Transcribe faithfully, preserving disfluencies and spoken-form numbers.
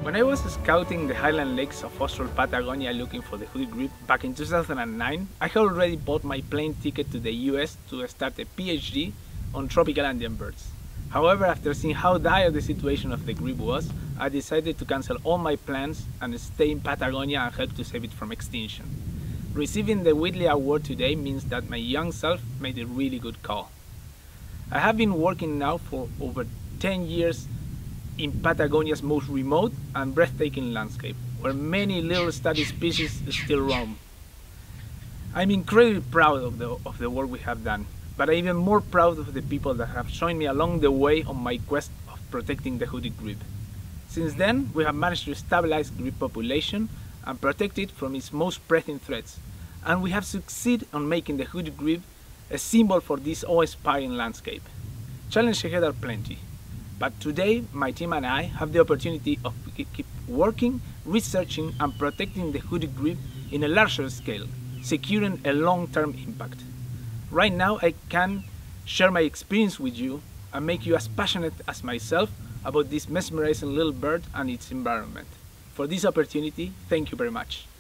When I was scouting the highland lakes of Austral Patagonia looking for the hooded grebe back in two thousand nine, I had already bought my plane ticket to the U S to start a PhD on tropical Andean birds. However, after seeing how dire the situation of the grebe was, I decided to cancel all my plans and stay in Patagonia and help to save it from extinction. Receiving the Whitley Award today means that my young self made a really good call. I have been working now for over ten years in Patagonia's most remote and breathtaking landscape, where many little study species still roam. I'm incredibly proud of the, of the work we have done, but I'm even more proud of the people that have joined me along the way on my quest of protecting the hooded grebe. Since then, we have managed to stabilize grebe population and protect it from its most pressing threats, and we have succeeded on making the hooded grebe a symbol for this awe-inspiring landscape. Challenges ahead are plenty, but today my team and I have the opportunity of keep working, researching and protecting the hooded grebe in a larger scale, securing a long-term impact. Right now I can share my experience with you and make you as passionate as myself about this mesmerizing little bird and its environment. For this opportunity, thank you very much.